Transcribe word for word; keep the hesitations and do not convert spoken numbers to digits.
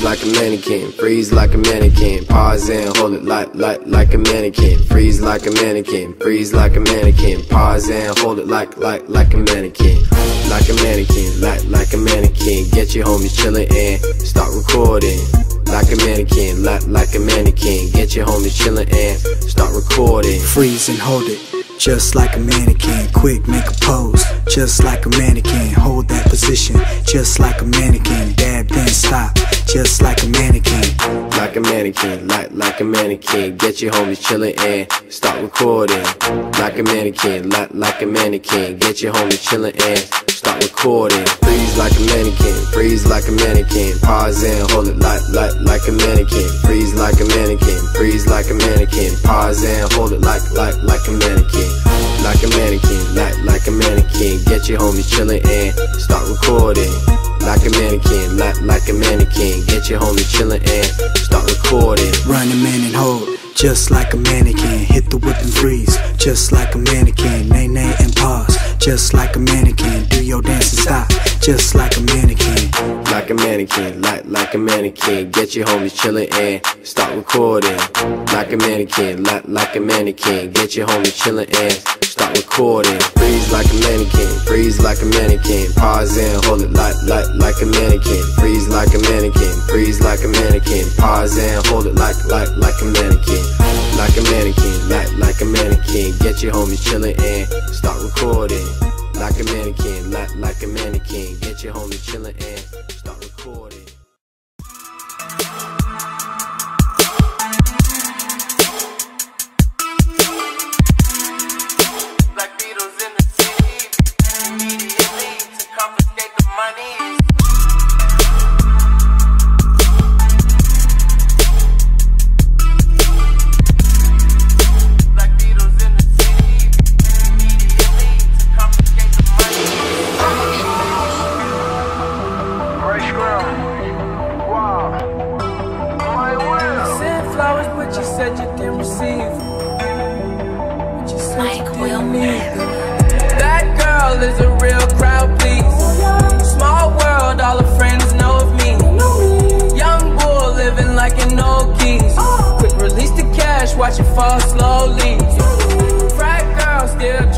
freeze like a mannequin, freeze like a mannequin. Pause and hold it like, like, like a mannequin. Freeze like a mannequin, freeze like a mannequin. Pause and hold it like, like, like a mannequin. Like a mannequin, like, like a mannequin. Get your homies chillin' and start recording. Like a mannequin, like, like a mannequin. Get your homies chillin' and start recording. Freeze and hold it, just like a mannequin. Quick, make a pose, just like a mannequin. Hold that position, just like a mannequin. Dab, then stop, just like a mannequin. Like a mannequin, like, like a mannequin. Get your homies chillin' and start recording. Like a mannequin, like, like a mannequin. Get your homies chillin' and start recording. Freeze like a mannequin, freeze like a mannequin. Pause and hold it like, like, like a mannequin. Freeze like a mannequin, freeze like a mannequin. Pause and hold it like, like, like a mannequin. Like a mannequin, like, like a mannequin. Get your homies chillin' and start recording. Like a mannequin, like, like a mannequin. Get your homies chillin' and start recording. Run a man and hold, just like a mannequin. Hit the whip and freeze, just like a mannequin. Nay, nay, and pause, just like a mannequin. Do your dance and stop, just like a mannequin. Like a mannequin, like, like a mannequin. Get your homies chillin' and start recording. Like a mannequin, like, like a mannequin. Get your homies chillin' and start recording. Freeze like a mannequin, freeze like a mannequin. Pause and hold it like, like, like a mannequin. Freeze like a mannequin, freeze like a mannequin. Pause and hold it like, like, like a mannequin. Like a mannequin, like, like a mannequin. Get your homies chillin' and start recording. Like a mannequin, like, like a mannequin. Get your homies chillin' and start recording. Black Beatles in the city, immediately to confiscate the money. Black Beatles in the city, immediately to confiscate the money. Fresh ground, wow. My will. Sent flowers, but you said you didn't receive. But you said you didn't need them. That girl is a real crowd, please. Small world, all her friends know of me. Young bull living like an old keys. Quick release the cash, watch it fall slowly. Frat girl still